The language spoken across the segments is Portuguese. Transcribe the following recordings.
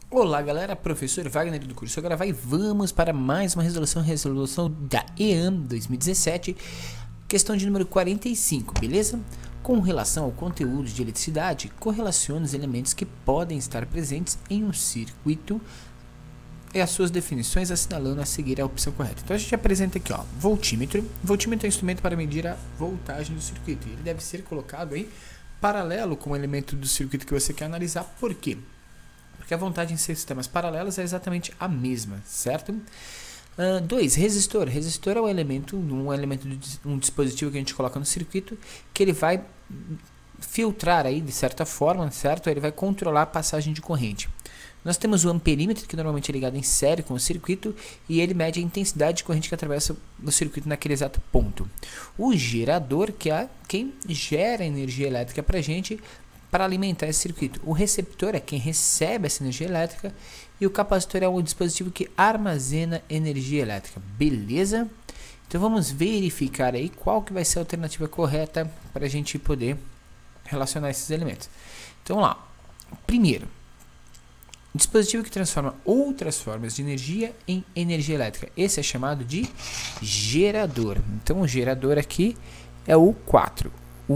Olá galera, professor Wagner do curso Agora Vai, vamos para mais uma resolução da EAM 2017, questão de número 45, beleza? Com relação ao conteúdo de eletricidade, correlacione os elementos que podem estar presentes em um circuito e as suas definições, assinalando a seguir a opção correta. Então a gente apresenta aqui, ó, voltímetro. Voltímetro é um instrumento para medir a voltagem do circuito. Ele deve ser colocado aí paralelo com o elemento do circuito que você quer analisar. Por quê? Porque a voltagem em sistemas paralelos é exatamente a mesma, certo? 2. Resistor. Resistor é um elemento de um dispositivo que a gente coloca no circuito, que ele vai filtrar aí de certa forma, certo? Ele vai controlar a passagem de corrente. Nós temos o amperímetro, que normalmente é ligado em série com o circuito, e ele mede a intensidade de corrente que atravessa o circuito naquele exato ponto. O gerador, que é quem gera energia elétrica para a gente, para alimentar esse circuito. O receptor é quem recebe essa energia elétrica e o capacitor é o dispositivo que armazena energia elétrica. Beleza? Então vamos verificar aí qual que vai ser a alternativa correta para a gente poder relacionar esses elementos. Então vamos lá. Primeiro, dispositivo que transforma outras formas de energia em energia elétrica. Esse é chamado de gerador. Então o gerador aqui é o 4.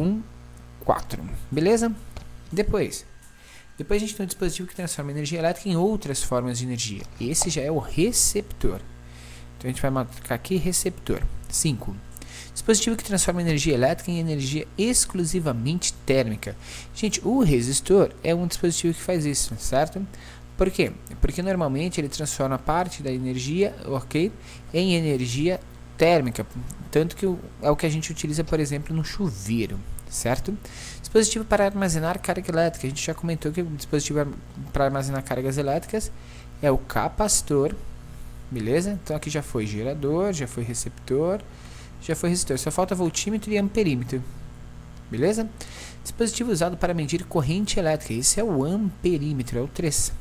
4. Beleza? Depois a gente tem um dispositivo que transforma energia elétrica em outras formas de energia. Esse já é o receptor. Então a gente vai marcar aqui receptor. 5. Dispositivo que transforma energia elétrica em energia exclusivamente térmica. Gente, o resistor é um dispositivo que faz isso, certo? Por quê? Porque normalmente ele transforma parte da energia, ok, em energia térmica. Tanto que é o que a gente utiliza, por exemplo, no chuveiro. Certo? Dispositivo para armazenar carga elétrica. A gente já comentou que o dispositivo para armazenar cargas elétricas é o capacitor. Beleza? Então aqui já foi gerador, já foi receptor, já foi resistor. Só falta voltímetro e amperímetro. Beleza? Dispositivo usado para medir corrente elétrica. Esse é o amperímetro, é o 3.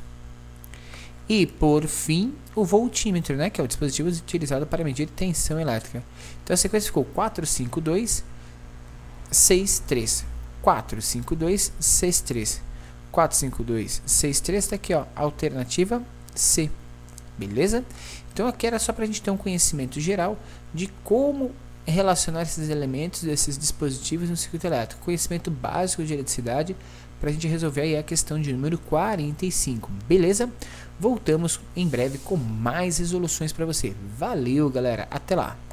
E por fim, o voltímetro, né? Que é o dispositivo utilizado para medir tensão elétrica. Então a sequência ficou 4, 5, 2, 6, 3, 4, 5, 2, 6, 3, 4, 5, 2, 6, 3, tá aqui, ó, alternativa C, beleza? Então aqui era só para a gente ter um conhecimento geral de como relacionar esses elementos desses dispositivos no circuito elétrico, conhecimento básico de eletricidade, para a gente resolver aí a questão de número 45, beleza? Voltamos em breve com mais resoluções para você. Valeu, galera, até lá!